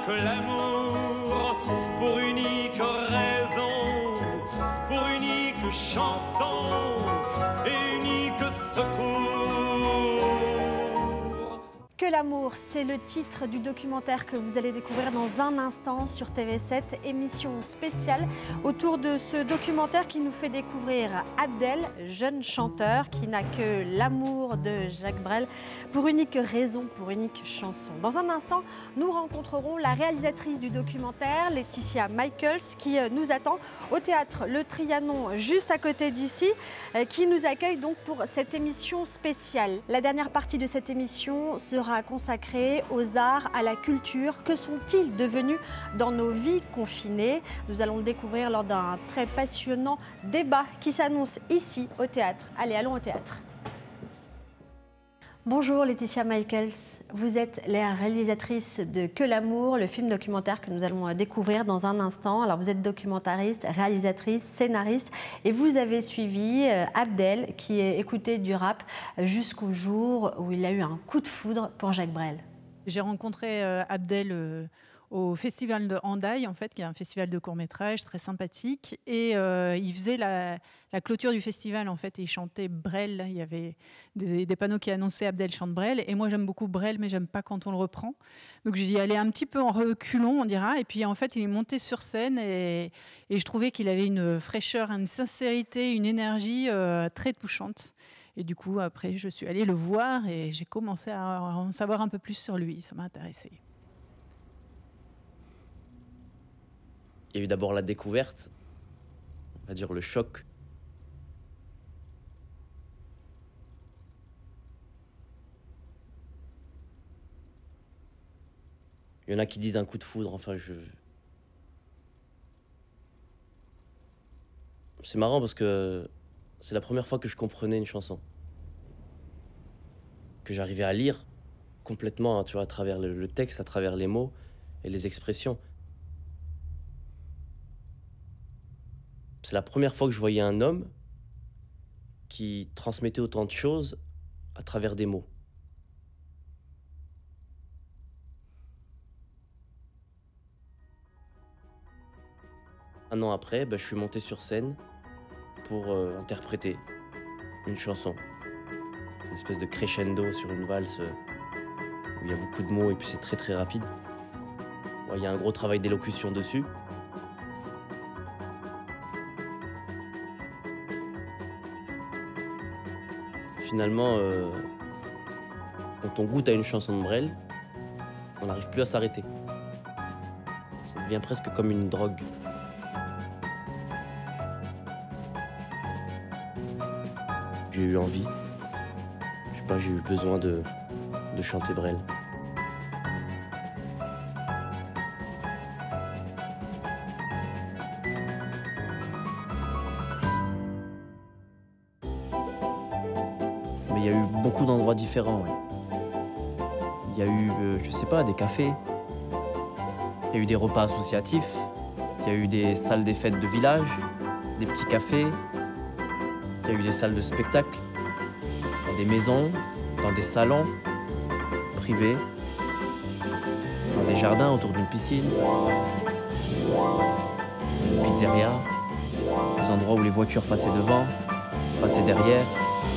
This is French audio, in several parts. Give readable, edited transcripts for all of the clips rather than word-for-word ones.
que l'amour, pour unique raison, pour unique chanson et unique secours. Que l'amour, c'est le titre du documentaire que vous allez découvrir dans un instant sur TV7, émission spéciale autour de ce documentaire qui nous fait découvrir Abdel, jeune chanteur qui n'a que l'amour de Jacques Brel pour unique raison, pour unique chanson. Dans un instant, nous rencontrerons la réalisatrice du documentaire, Laetitia Michaels, qui nous attend au théâtre Le Trianon, juste à côté d'ici, qui nous accueille donc pour cette émission spéciale. La dernière partie de cette émission sera consacré aux arts, à la culture. Que sont-ils devenus dans nos vies confinées? Nous allons le découvrir lors d'un très passionnant débat qui s'annonce ici au théâtre. Allez, allons au théâtre. Bonjour Laetitia Michaels, vous êtes la réalisatrice de Que l'amour, le film documentaire que nous allons découvrir dans un instant. Alors vous êtes documentariste, réalisatrice, scénariste et vous avez suivi Abdel qui écoutait du rap jusqu'au jour où il a eu un coup de foudre pour Jacques Brel. J'ai rencontré Abdel au festival de Hendaye, en fait, qui est un festival de court-métrage très sympathique. Et il faisais la clôture du festival, en fait, et il chantait Brel. Il y avait des panneaux qui annonçaient Abdel chante Brel. Et moi, j'aime beaucoup Brel, mais j'aime pas quand on le reprend. Donc j'y allais un petit peu en reculons, on dira. Et puis, en fait, il est monté sur scène et je trouvais qu'il avait une fraîcheur, une sincérité, une énergie très touchante. Et du coup, après, je suis allée le voir et j'ai commencé à en savoir un peu plus sur lui. Ça m'a intéressée. Il y a eu d'abord la découverte, on va dire le choc. Il y en a qui disent un coup de foudre, enfin C'est marrant parce que c'est la première fois que je comprenais une chanson. Que j'arrivais à lire complètement, hein, tu vois, à travers le texte, à travers les mots et les expressions. C'est la première fois que je voyais un homme qui transmettait autant de choses à travers des mots. Un an après, je suis monté sur scène pour interpréter une chanson. Une espèce de crescendo sur une valse où il y a beaucoup de mots et puis c'est très très rapide. Il y a un gros travail d'élocution dessus. Finalement, quand on goûte à une chanson de Brel, on n'arrive plus à s'arrêter. Ça devient presque comme une drogue. J'ai eu envie, je sais pas, j'ai eu besoin de chanter Brel. Mais il y a eu beaucoup d'endroits différents, ouais. Il y a eu, je sais pas, des cafés, il y a eu des repas associatifs, il y a eu des salles des fêtes de village, des petits cafés, il y a eu des salles de spectacle, dans des maisons, dans des salons privés, dans des jardins autour d'une piscine, une pizzeria, des endroits où les voitures passaient devant, passaient derrière.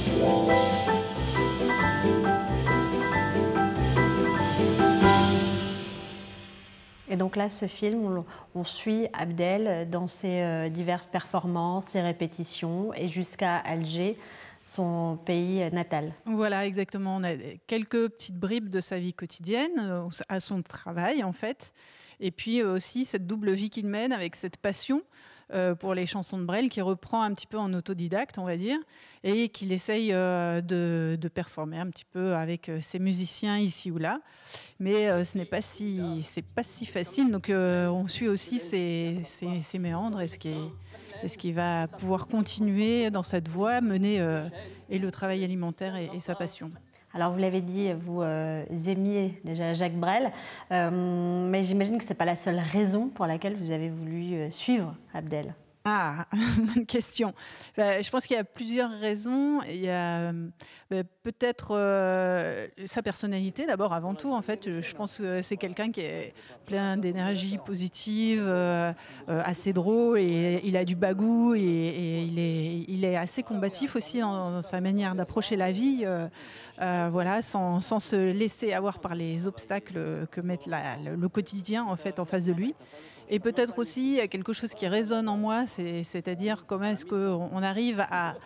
Et donc là, ce film, on suit Abdel dans ses diverses performances, ses répétitions et jusqu'à Alger, son pays natal. Voilà, exactement. On a quelques petites bribes de sa vie quotidienne, à son travail en fait. Et puis aussi cette double vie qu'il mène avec cette passion pour les chansons de Brel qu'il reprend un petit peu en autodidacte, on va dire, et qu'il essaye de performer un petit peu avec ses musiciens ici ou là. Mais ce n'est pas si facile. Donc on suit aussi ses méandres est-ce qu'il va pouvoir continuer dans cette voie, mener et le travail alimentaire et sa passion. Alors vous l'avez dit, vous aimiez déjà Jacques Brel, mais j'imagine que ce n'est pas la seule raison pour laquelle vous avez voulu suivre Abdel. Ah, bonne question. Je pense qu'il y a plusieurs raisons. Il y a peut-être sa personnalité, d'abord, avant tout. En fait, je pense que c'est quelqu'un qui est plein d'énergie positive, assez drôle, et il a du bagou, et il est assez combatif aussi dans sa manière d'approcher la vie, voilà, sans se laisser avoir par les obstacles que met le quotidien en fait en face de lui. Et peut-être aussi, il y a quelque chose qui résonne en moi, c'est-à-dire comment est-ce qu'on arrive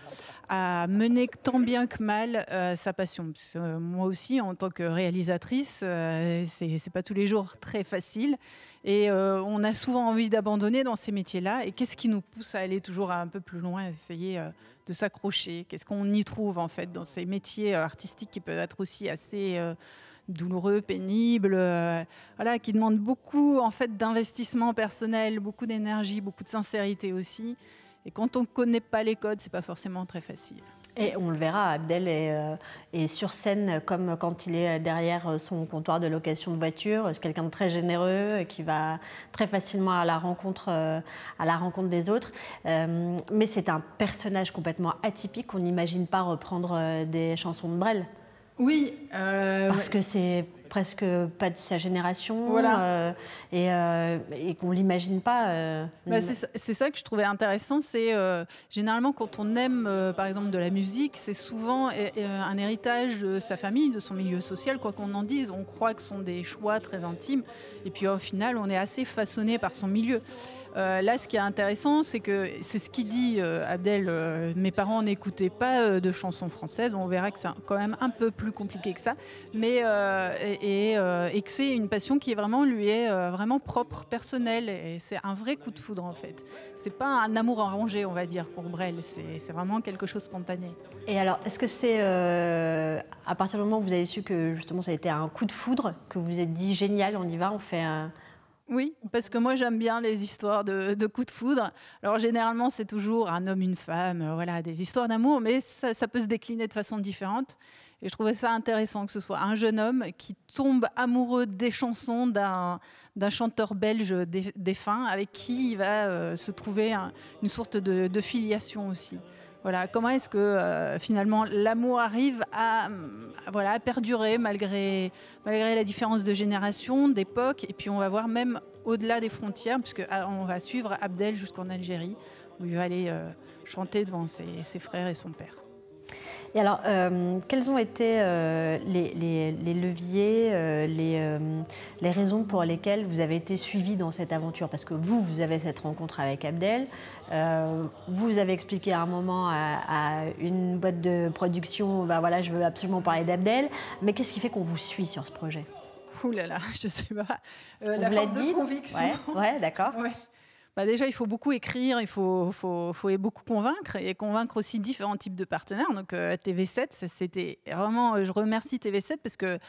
à mener tant bien que mal sa passion. Parce que, moi aussi, en tant que réalisatrice, c'est pas tous les jours très facile. Et on a souvent envie d'abandonner dans ces métiers-là. Et qu'est-ce qui nous pousse à aller toujours un peu plus loin, à essayer de s'accrocher? Qu'est-ce qu'on y trouve en fait dans ces métiers artistiques qui peuvent être aussi assez douloureux, pénible, voilà, qui demande beaucoup en fait d'investissement personnel, beaucoup d'énergie, beaucoup de sincérité aussi. Et quand on ne connaît pas les codes, c'est pas forcément très facile. Et on le verra, Abdel est sur scène comme quand il est derrière son comptoir de location de voiture. C'est quelqu'un de très généreux qui va très facilement à la rencontre des autres. Mais c'est un personnage complètement atypique. On n'imagine pas reprendre des chansons de Brel. Oui. Parce que c'est presque pas de sa génération, voilà. Et qu'on ne l'imagine pas. C'est ça que je trouvais intéressant. C'est généralement quand on aime par exemple de la musique, c'est souvent un héritage de sa famille, de son milieu social, quoi qu'on en dise. On croit que ce sont des choix très intimes et puis au final on est assez façonné par son milieu. Là, ce qui est intéressant, c'est que c'est ce qu'il dit, Abdel. Mes parents n'écoutaient pas de chansons françaises. On verra que c'est quand même un peu plus compliqué que ça, mais et que c'est une passion qui lui est vraiment propre, personnelle. Et c'est un vrai coup de foudre en fait. C'est pas un amour arrangé, on va dire, pour Brel. C'est vraiment quelque chose de spontané. Et alors, est-ce que c'est à partir du moment où vous avez su que justement ça a été un coup de foudre, que vous vous êtes dit génial, on y va, on fait un... Oui, parce que moi j'aime bien les histoires de coups de foudre. Alors généralement c'est toujours un homme, une femme, voilà, des histoires d'amour, mais ça peut se décliner de façon différente. Et je trouvais ça intéressant que ce soit un jeune homme qui tombe amoureux des chansons d'un chanteur belge défunt avec qui il va se trouver une sorte de filiation aussi. Voilà, comment est-ce que finalement l'amour arrive à perdurer malgré la différence de génération, d'époque, et puis on va voir même au-delà des frontières, puisqu'on va suivre Abdel jusqu'en Algérie, où il va aller chanter devant ses frères et son père. Et alors, quels ont été les leviers, les raisons pour lesquelles vous avez été suivi dans cette aventure? Parce que vous avez cette rencontre avec Abdel. Vous avez expliqué à un moment à une boîte de production, voilà, je veux absolument parler d'Abdel. Mais qu'est-ce qui fait qu'on vous suit sur ce projet? Ouh là là, je sais pas. La force de conviction. Ouais, d'accord. Ouais. Déjà, il faut beaucoup écrire, il faut beaucoup convaincre, et convaincre aussi différents types de partenaires. Donc TV7, c'était vraiment, je remercie TV7 parce que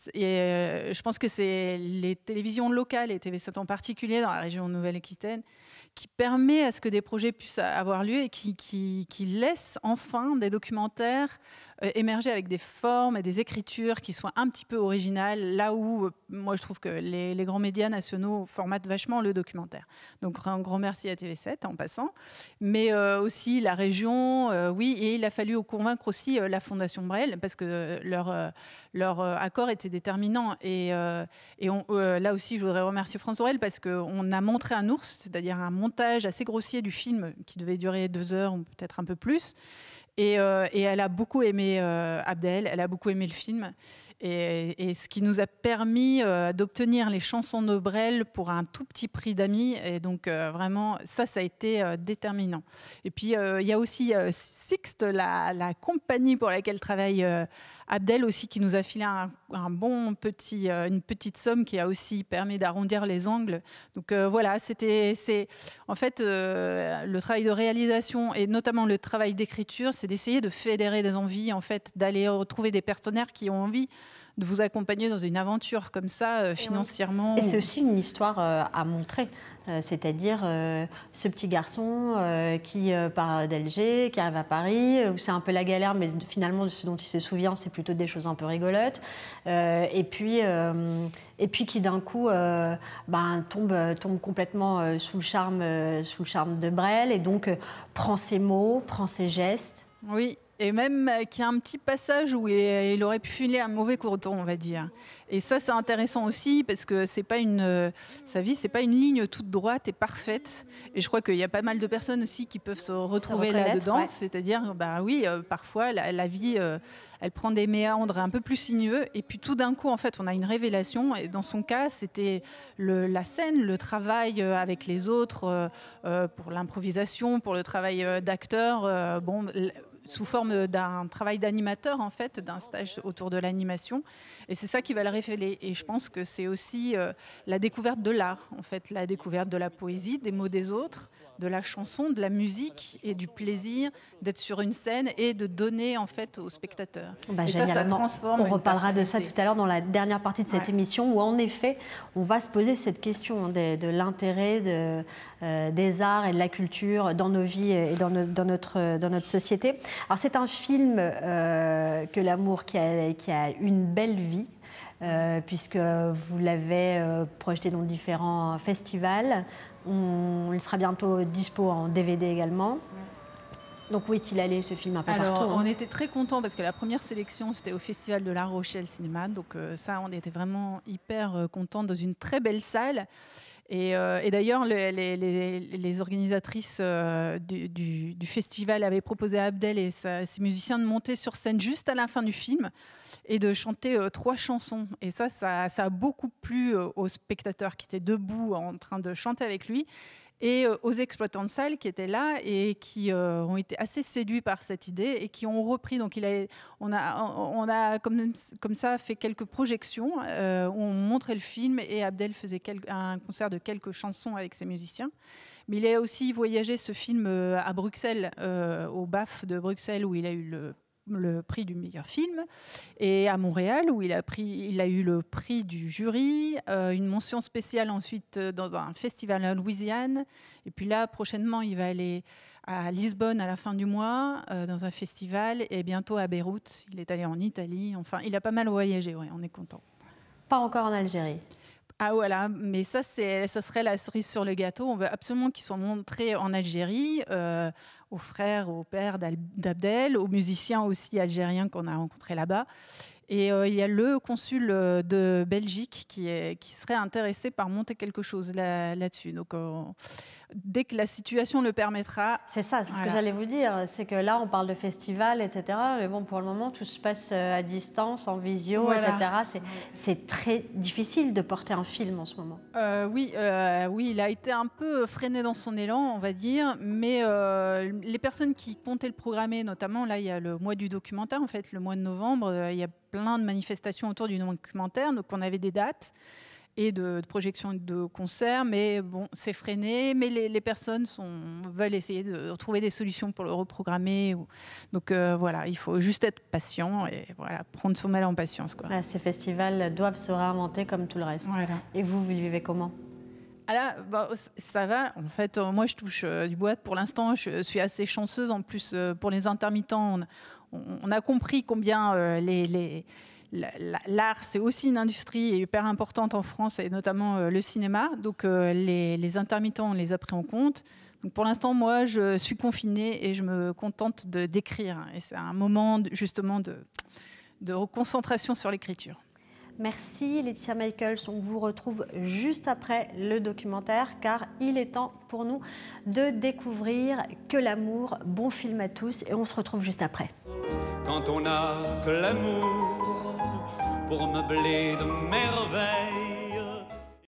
je pense que c'est les télévisions locales, et TV7 en particulier dans la région Nouvelle-Aquitaine, qui permet à ce que des projets puissent avoir lieu et qui laissent enfin des documentaires émerger avec des formes et des écritures qui soient un petit peu originales, là où moi je trouve que les grands médias nationaux formatent vachement le documentaire. Donc un grand merci à TV7 en passant, mais aussi la région, oui, et il a fallu convaincre aussi la Fondation Brel parce que leur accord était déterminant, et là aussi je voudrais remercier François Aurel parce qu'on a montré un ours, c'est-à-dire un montage assez grossier du film qui devait durer 2 heures ou peut-être un peu plus. Et elle a beaucoup aimé Abdel, elle a beaucoup aimé le film. Et ce qui nous a permis d'obtenir les chansons de Brel pour un tout petit prix d'amis. Et donc vraiment, ça a été déterminant. Et puis il y a aussi Sixte, la compagnie pour laquelle travaille Abdel aussi, qui nous a filé une petite somme qui a aussi permis d'arrondir les angles. Donc voilà, en fait le travail de réalisation et notamment le travail d'écriture, c'est d'essayer de fédérer des envies, en fait, d'aller retrouver des partenaires qui ont envie vous accompagner dans une aventure comme ça, financièrement. Et c'est aussi une histoire à montrer, c'est-à-dire ce petit garçon qui part d'Alger, qui arrive à Paris, où c'est un peu la galère, mais finalement, ce dont il se souvient, c'est plutôt des choses un peu rigolotes. Et puis qui d'un coup tombe complètement sous le charme de Brel, et donc prend ses mots, prend ses gestes. Oui, et même qu'il y a un petit passage où il aurait pu filer un mauvais courton, on va dire. Et ça, c'est intéressant aussi, parce que sa vie, c'est pas une ligne toute droite et parfaite. Et je crois qu'il y a pas mal de personnes aussi qui peuvent se retrouver là-dedans. Ouais. C'est-à-dire, parfois, la vie, elle prend des méandres un peu plus sinueux. Et puis tout d'un coup, en fait, on a une révélation. Et dans son cas, c'était la scène, le travail avec les autres, pour l'improvisation, pour le travail d'acteur. Sous forme d'un travail d'animateur, en fait, d'un stage autour de l'animation. Et c'est ça qui va le révéler. Et je pense que c'est aussi la découverte de l'art, en fait, la découverte de la poésie, des mots des autres, de la chanson, de la musique et du plaisir d'être sur une scène et de donner, en fait, aux spectateurs. Et ça transforme. On reparlera de ça tout à l'heure dans la dernière partie de cette émission, où en effet, on va se poser cette question de l'intérêt des arts et de la culture dans nos vies et dans notre société. Alors c'est un film que l'amour qui a une belle vie, puisque vous l'avez projeté dans différents festivals. Il sera bientôt dispo en DVD également. Donc où est-il allé, ce film, un peu partout? On était très contents parce que la première sélection, c'était au Festival de La Rochelle Cinéma. Donc ça, on était vraiment hyper contents, dans une très belle salle. Et d'ailleurs, les organisatrices du festival avaient proposé à Abdel et ses musiciens de monter sur scène juste à la fin du film et de chanter 3 chansons. Et ça a beaucoup plu aux spectateurs qui étaient debout en train de chanter avec lui, et aux exploitants de salles qui étaient là et qui ont été assez séduits par cette idée et qui ont repris. Donc on a comme ça fait quelques projections où on montrait le film, et Abdel faisait un concert de quelques chansons avec ses musiciens. Mais il a aussi voyagé, ce film, à Bruxelles, au BAF de Bruxelles, où il a eu le prix du meilleur film, et à Montréal, où il a eu le prix du jury, une mention spéciale ensuite dans un festival en Louisiane, et puis là prochainement il va aller à Lisbonne à la fin du mois dans un festival, et bientôt à Beyrouth. Il est allé en Italie. Enfin, il a pas mal voyagé. Ouais, on est content. Pas encore en Algérie. Ah voilà, mais ça serait la cerise sur le gâteau. On veut absolument qu'il soit montré en Algérie, aux frères, aux pères d'Abdel, aux musiciens aussi algériens qu'on a rencontrés là-bas. Et il y a le consul de Belgique qui serait intéressé par monter quelque chose là-dessus. Donc, dès que la situation le permettra... C'est ça, c'est ce que j'allais vous dire. C'est que là, on parle de festival, etc. Mais bon, pour le moment, tout se passe à distance, en visio, etc. C'est très difficile de porter un film en ce moment. Oui, il a été un peu freiné dans son élan, on va dire. Mais les personnes qui comptaient le programmer, notamment, là, il y a le mois du documentaire, en fait, le mois de novembre, il y a plein de manifestations autour du documentaire. Donc, on avait des dates et de projections de concerts, mais bon, c'est freiné. Mais les personnes veulent essayer de trouver des solutions pour le reprogrammer. Donc voilà, il faut juste être patient et voilà, prendre son mal en patience, quoi. Ces festivals doivent se réinventer comme tout le reste. Voilà. Et vous le vivez comment ? Ça va. En fait, moi, je touche du bois. Pour l'instant, je suis assez chanceuse. En plus, pour les intermittents, on a compris combien l'art, c'est aussi une industrie hyper importante en France, et notamment le cinéma. Donc, les intermittents, on les a pris en compte. Donc, pour l'instant, moi, je suis confinée et je me contente d'écrire. Et c'est un moment, justement, de concentration sur l'écriture. Merci Laetitia Michaels. On vous retrouve juste après le documentaire, car il est temps pour nous de découvrir Que l'amour, bon film à tous, et on se retrouve juste après. Quand on n'a que l'amour pour meubler de merveilles,